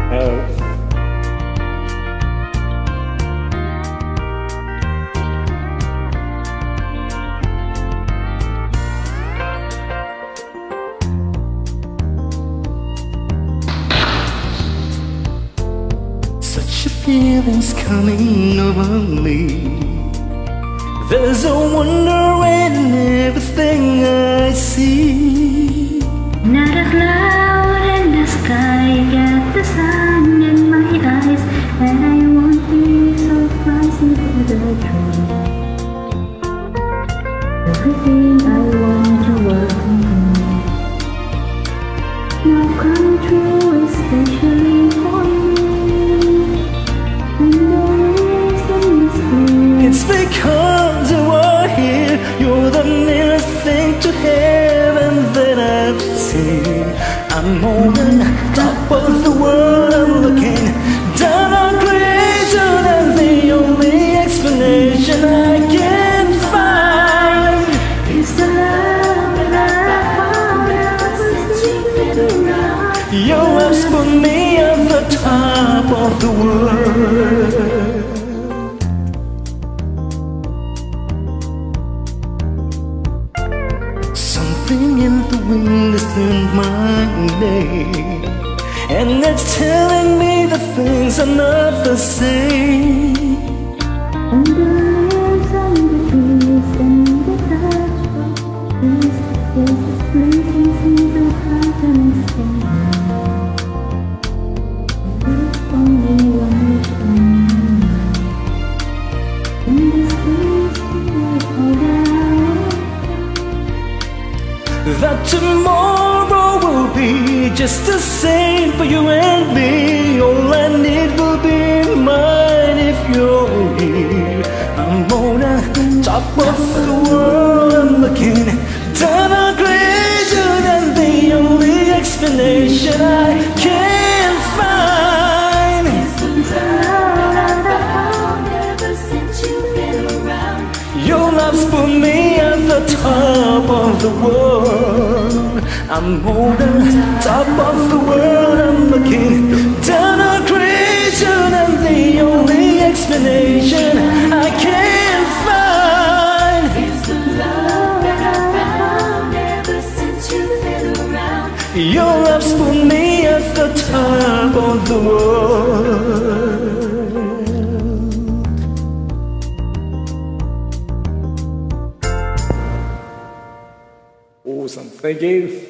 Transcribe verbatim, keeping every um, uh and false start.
Oh. Such a feeling's coming over me. There's a wonder in everything I see. Not a cloud in the sky, got the sun in my eyes, and I won't be surprised into the dream. Everything I want to work on now come true, especially for me. And the reason is clear. It's because you are here. You're the nearest thing to heaven that I've seen. I'm on the top of the world. I'm looking down on creation, and the only explanation I can find is the love that I found ever since you've been around. your love's put me at the top of the world. Something in the wind has turned my name, and it's telling me the things are not the same. And the leaves and the trees and the touch of trees, there's this blazing seeds of heart and skin. There's only one wish I know, in this place is all that I That tomorrow will be just the same for you and me. All I need will be mine if you're here. I'm on the top of the world. I'm looking down on creation, and the only explanation I can find is the love that I found ever since you've been around. your love's put me at the top of the world. I'm on the top of the world. I'm looking down on creation, and the only explanation I can find is the love that I found ever since you've been around. your love's put me at the top of the world. Awesome. Thank you.